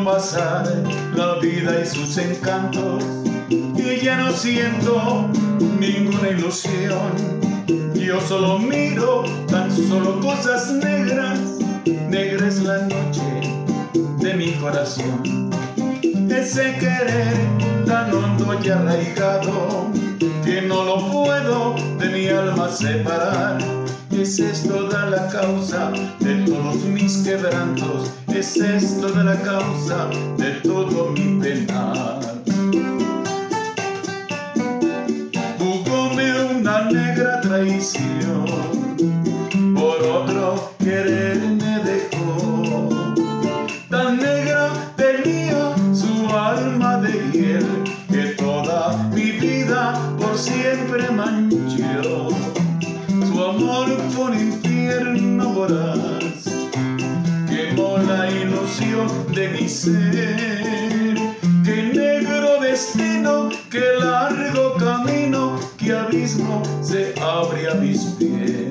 pasar la vida y sus encantos, y ya no siento ninguna ilusión. Yo solo miro tan solo cosas negras. Negra es la noche de mi corazón. Ese querer tan hondo y arraigado que no lo puedo de mi alma separar. Esa es toda la causa de todos mis quebrantos. Esa es toda la causa de todo mi penar. Jugóme una negra traición, por otro querer me dejó. Tan negra tenía su alma de hiel que toda mi vida por siempre manchó. Su amor fue un infierno voraz, quemó la ilusión de mi ser. Qué negro destino, qué largo camino, qué abismo se abre a mis pies.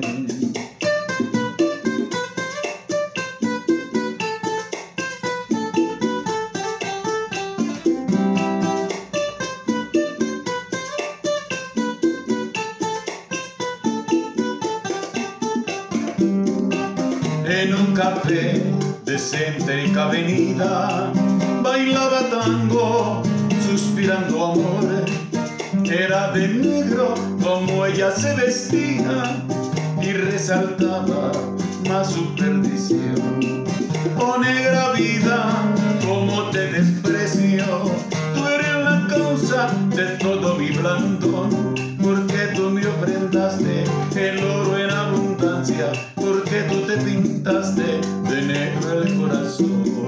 En un café de céntrica avenida bailaba tango, suspirando amor. Era de negro como ella se vestía y resaltaba más su perdición. Oh negra vida, cómo te desprecio, tú eres la causa de todo mi blandón. Porque tú me ofrendaste el oro en abundancia, porque tú te pintaste de negro el corazón.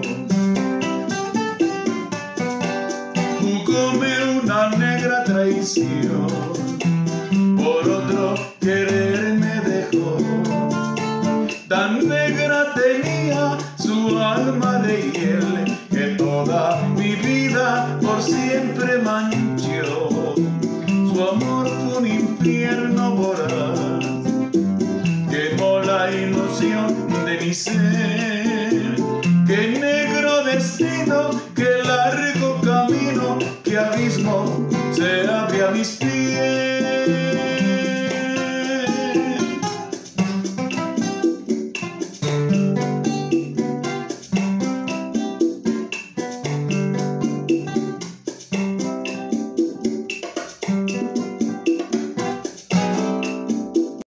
Jugóme una negra traición, por otro querer me dejó. Tan negra tenía su alma de hiel que toda mi vida por siempre manchó. Su amor fue un infierno voraz, quemó la ilusión de mi ser.